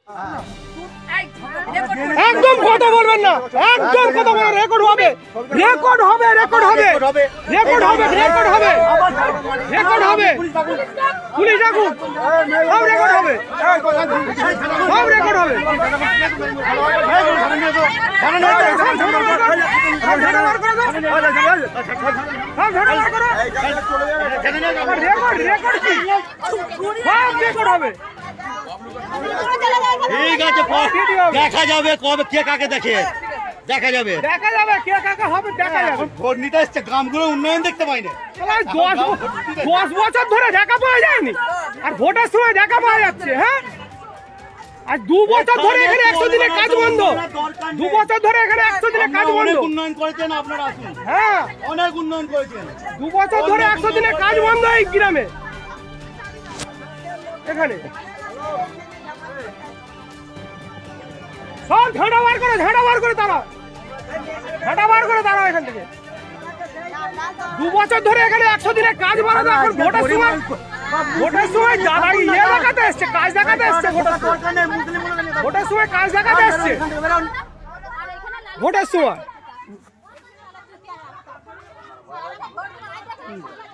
একদম কথা বলবেন না, একদম কথা বলবেন। রেকর্ড হবে, রেকর্ড হবে, রেকর্ড হবে, রেকর্ড হবে, রেকর্ড হবে, রেকর্ড হবে। পুলিশ ডাকুন, সব রেকর্ড হবে, সব রেকর্ড হবে। ঠিক আছে, দেখা যাবে কবে কে কাকে দেখে, দেখা যাবে, দেখা যাবে কে কাকে হবে, দেখা যাবে। ভোট নিতে এসছে, গ্রামগুলো উন্নয়ন দেখতে পাই না। 10 বছর ধরে দেখা পাওয়া যায়নি, আর ভোটের সময় দেখা পাওয়া যাচ্ছে। হ্যাঁ, আর 2 বছর ধরে এখানে 100 দিনের কাজ বন্ধ, 2 বছর ধরে এখানে 100 দিনের কাজ বন্ধ। অনেক উন্নয়ন করেছেন আপনারা, আসুন। হ্যাঁ, অনেক উন্নয়ন করেছেন। 2 বছর ধরে 100 দিনের কাজ বন্ধ এই গ্রামে। এখানে সব ঝাঁটা বার করে, ঝাঁটা বার করে দাঁড়াও, ঝাঁটা বার করে দাঁড়াও এখান থেকে। 2 বছর ধরে এখানে 100 দিনের কাজ বানানো, এখন ভোটের সময়, ভোটের সময় দাদা ইয়ে দেখাতে এসছে, কাজ দেখাতে এসছে। ভোটের সময় কাজ দেখাতে এসছে, ভোটের সময়।